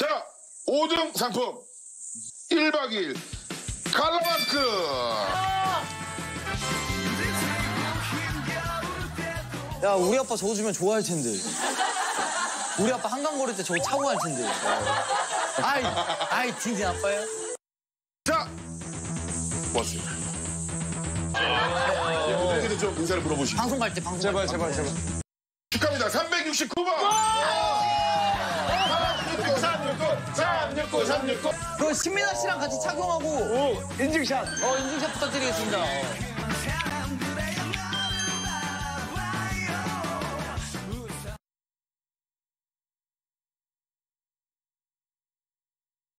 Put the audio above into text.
자, 5등 상품 1박 2일 칼라마스크. 야, 우리 아빠 저거 주면 좋아할 텐데. 우리 아빠 한강 걸을 때 저거 차고 갈 텐데. 아이, 딘딘 아빠예요? 자, 고맙습니다. 여기는 좀 인사를 물어보시고. 방송 갈 때, 제발. 축하합니다. 369번. 369. 그 신민아 씨랑 같이 착용하고 인증샷. 인증샷 부탁드리겠습니다.